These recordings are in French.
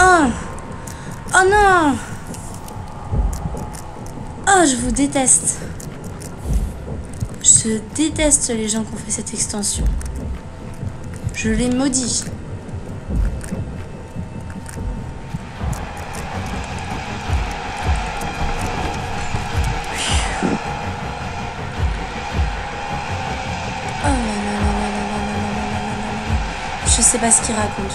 non! Oh non! Oh, je vous déteste. Je déteste les gens qui ont fait cette extension. Je les maudis. Je sais pas ce qu'il raconte.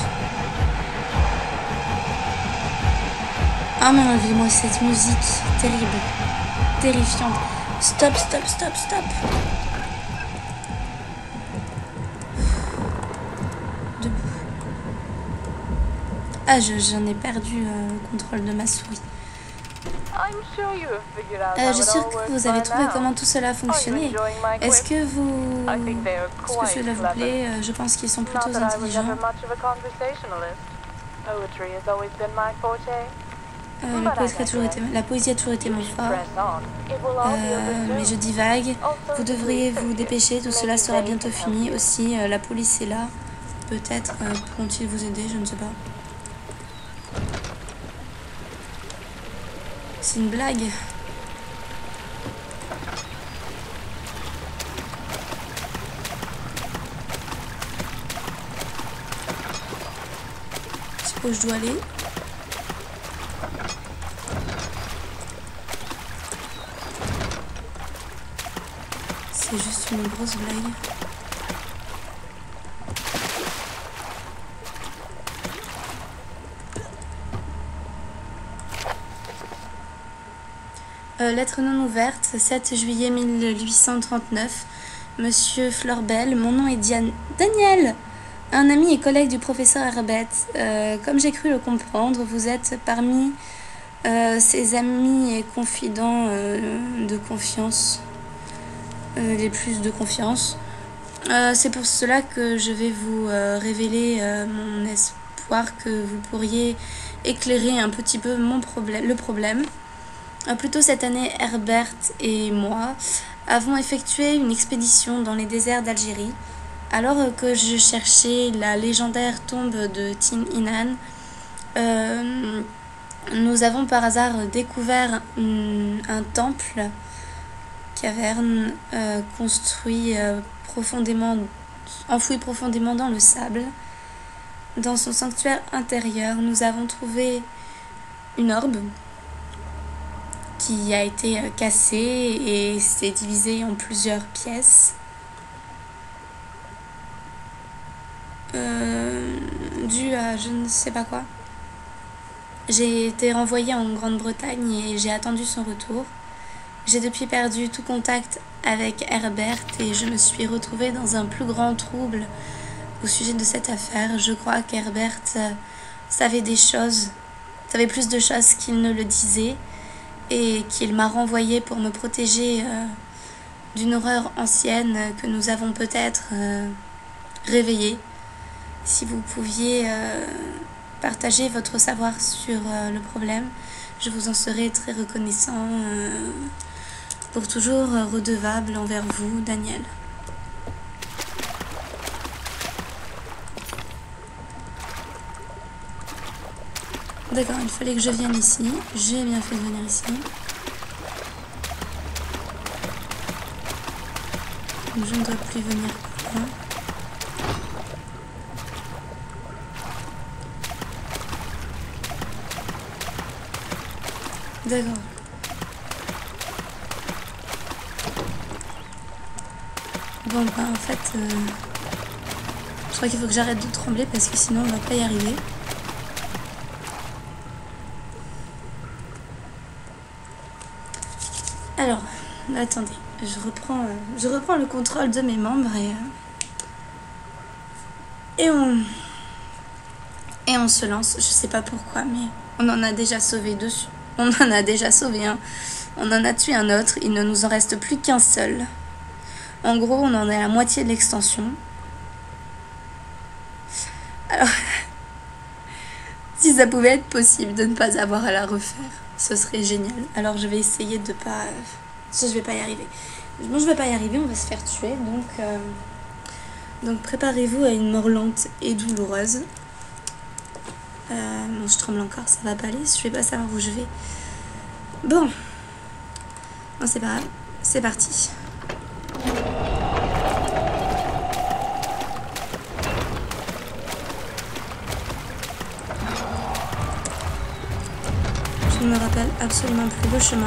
Ah mais enlevez-moi cette musique terrible, terrifiante. Stop, stop, stop, stop. Debout. Ah, j'en ai perdu le contrôle de ma souris. Je suis sûre que vous avez trouvé comment tout cela fonctionnait. Est-ce que cela vous plaît? Je pense qu'ils sont plutôt intelligents. La poésie a toujours été mon fort. Mais je divague. Vous devriez vous dépêcher, tout cela sera bientôt fini. Aussi, la police est là. Peut-être pourront-ils vous aider, je ne sais pas. C'est une blague. C'est où je dois aller. C'est juste une grosse blague. Lettre non ouverte, 7 juillet 1839. Monsieur Fleurbel, mon nom est Daniel, un ami et collègue du professeur Herbert. Comme j'ai cru le comprendre, vous êtes parmi ses amis et confidents de confiance, les plus de confiance. C'est pour cela que je vais vous révéler mon espoir que vous pourriez éclairer un petit peu le problème. Plus tôt cette année, Herbert et moi avons effectué une expédition dans les déserts d'Algérie. Alors que je cherchais la légendaire tombe de Tin Inan, nous avons par hasard découvert un temple caverne enfoui profondément dans le sable. Dans son sanctuaire intérieur, nous avons trouvé une orbe qui a été cassée et s'est divisée en plusieurs pièces. Dû à je ne sais pas quoi. J'ai été renvoyée en Grande-Bretagne et j'ai attendu son retour. J'ai depuis perdu tout contact avec Herbert et je me suis retrouvée dans un plus grand trouble au sujet de cette affaire. Je crois qu'Herbert savait plus de choses qu'il ne le disait et qu'il m'a renvoyée pour me protéger d'une horreur ancienne que nous avons peut-être réveillée. Si vous pouviez partager votre savoir sur le problème, je vous en serais très reconnaissant. Pour toujours redevable envers vous, Daniel. D'accord, il fallait que je vienne ici. J'ai bien fait de venir ici. Donc je ne dois plus venir par là. D'accord. Bon, bah en fait, je crois qu'il faut que j'arrête de trembler parce que sinon on va pas y arriver. Alors, attendez, je reprends le contrôle de mes membres et on se lance. Je sais pas pourquoi, mais on en a déjà sauvé deux. On en a déjà sauvé un. On en a tué un autre. Il ne nous en reste plus qu'un seul. En gros, on en est à la moitié de l'extension. Alors, si ça pouvait être possible de ne pas avoir à la refaire, ce serait génial. Alors, je vais essayer de pas... je vais pas y arriver. Bon, je vais pas y arriver, on va se faire tuer. Donc préparez-vous à une mort lente et douloureuse. Bon, je tremble encore, ça va pas aller. Je vais pas savoir où je vais. Bon. Non, c'est pas grave. C'est parti. Je ne me rappelle absolument plus le chemin.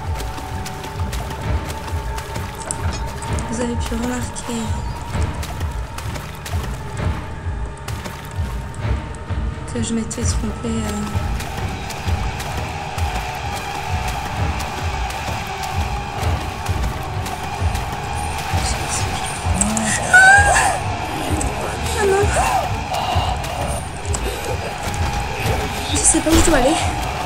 Vous avez pu remarquer que je m'étais trompée. Ah non! Je sais pas où je dois aller.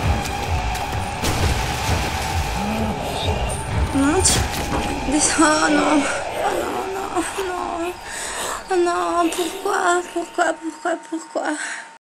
Monte. Descends. Oh non. Oh non, non, non. Oh non, pourquoi?